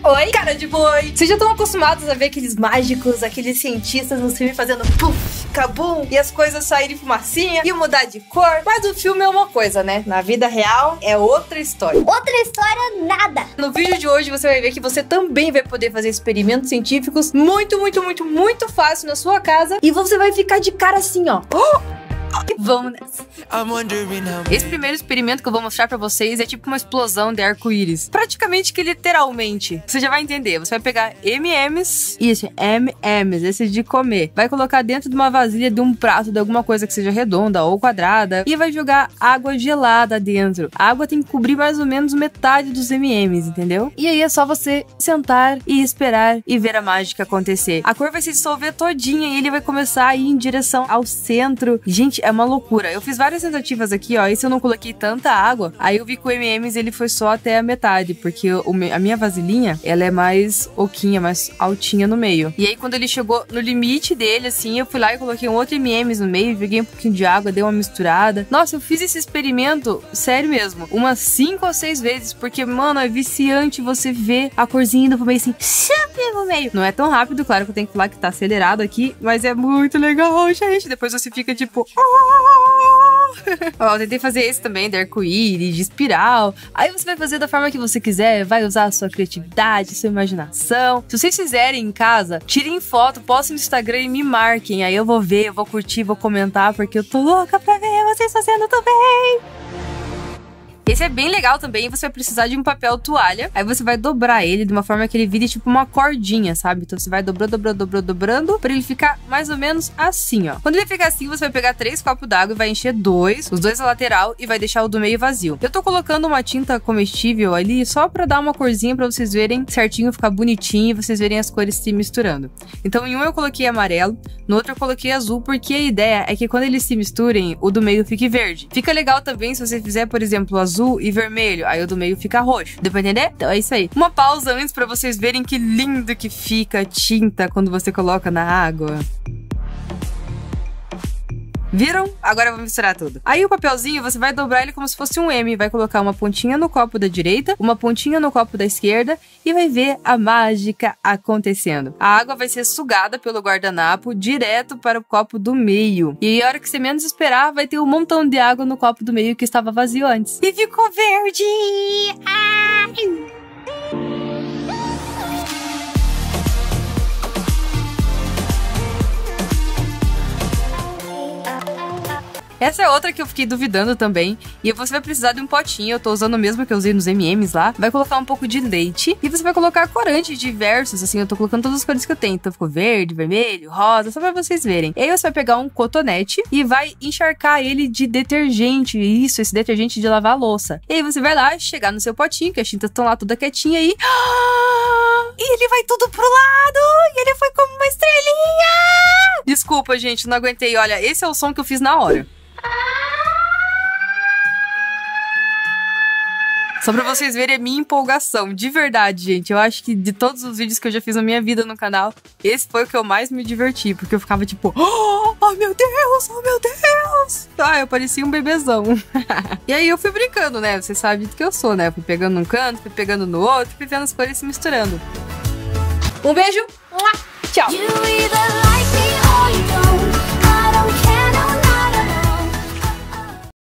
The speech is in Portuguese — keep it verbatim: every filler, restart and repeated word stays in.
Oi, cara de boi! Vocês já estão acostumados a ver aqueles mágicos, aqueles cientistas no filme fazendo puff, cabum, e as coisas saírem fumacinha e mudar de cor? Mas o filme é uma coisa, né? Na vida real é outra história. Outra história, nada! No vídeo de hoje você vai ver que você também vai poder fazer experimentos científicos muito, muito, muito, muito fácil na sua casa. E você vai ficar de cara assim, ó. Oh! Vamos nessa. Esse primeiro experimento que eu vou mostrar pra vocês é tipo uma explosão de arco-íris. Praticamente que literalmente. Você já vai entender. Você vai pegar M e M's. Isso, M e M's. Esse de comer. Vai colocar dentro de uma vasilha de um prato de alguma coisa que seja redonda ou quadrada. E vai jogar água gelada dentro. A água tem que cobrir mais ou menos metade dos M e M's, entendeu? E aí é só você sentar e esperar e ver a mágica acontecer. A cor vai se dissolver todinha e ele vai começar a ir em direção ao centro. Gente, é uma loucura. Eu fiz várias tentativas aqui, ó. Esse eu não coloquei tanta água. Aí eu vi que o M e M's ele foi só até a metade, porque o, a minha vasilhinha, ela é mais oquinha, mais altinha no meio. E aí quando ele chegou no limite dele, assim, eu fui lá e coloquei um outro M e M's no meio, joguei um pouquinho de água, dei uma misturada. Nossa, eu fiz esse experimento, sério mesmo, umas cinco ou seis vezes, porque, mano, é viciante você ver a corzinha indo pro meio assim, no meio. Não é tão rápido, claro que eu tenho que falar que tá acelerado aqui, mas é muito legal, gente. Depois você fica tipo... Ó, eu tentei fazer esse também, de arco-íris, de espiral. Aí você vai fazer da forma que você quiser, vai usar a sua criatividade, sua imaginação. Se vocês fizerem em casa, tirem foto, postem no Instagram e me marquem. Aí eu vou ver, eu vou curtir, vou comentar, porque eu tô louca pra ver vocês fazendo também. Esse é bem legal também, você vai precisar de um papel toalha, aí você vai dobrar ele de uma forma que ele vire tipo uma cordinha, sabe? Então você vai dobrando, dobrando, dobrando, dobrando, pra ele ficar mais ou menos assim, ó. Quando ele ficar assim, você vai pegar três copos d'água e vai encher dois, os dois na lateral, e vai deixar o do meio vazio. Eu tô colocando uma tinta comestível ali só pra dar uma corzinha pra vocês verem certinho, ficar bonitinho, e vocês verem as cores se misturando. Então em um eu coloquei amarelo, no outro eu coloquei azul, porque a ideia é que quando eles se misturem, o do meio fique verde. Fica legal também se você fizer, por exemplo, azul azul e vermelho, aí o do meio fica roxo. Deu pra entender? Então é isso aí. Uma pausa antes pra vocês verem que lindo que fica a tinta quando você coloca na água. Viram? Agora eu vou misturar tudo. Aí o papelzinho, você vai dobrar ele como se fosse um M. Vai colocar uma pontinha no copo da direita, uma pontinha no copo da esquerda e vai ver a mágica acontecendo. A água vai ser sugada pelo guardanapo direto para o copo do meio. E a hora que você menos esperar, vai ter um montão de água no copo do meio que estava vazio antes. E ficou verde! Ai! Essa é outra que eu fiquei duvidando também. E você vai precisar de um potinho. Eu tô usando o mesmo que eu usei nos M e M's lá. Vai colocar um pouco de leite. E você vai colocar corantes diversos. Assim, eu tô colocando todas as cores que eu tenho. Então ficou verde, vermelho, rosa. Só pra vocês verem. E aí você vai pegar um cotonete e vai encharcar ele de detergente. Isso, esse detergente de lavar a louça. E aí você vai lá, chegar no seu potinho, que as tintas estão lá toda quietinha aí. E ele vai tudo pro lado. E ele foi como uma estrelinha. Desculpa, gente, não aguentei. Olha, esse é o som que eu fiz na hora. Só pra vocês verem a minha empolgação, de verdade, gente. Eu acho que de todos os vídeos que eu já fiz na minha vida no canal, esse foi o que eu mais me diverti, porque eu ficava tipo, oh, oh meu Deus, oh meu Deus. Ah, eu parecia um bebezão. E aí eu fui brincando, né? Vocês sabem do que eu sou, né? Eu fui pegando num canto, fui pegando no outro, fui vendo as cores se misturando. Um beijo, tchau.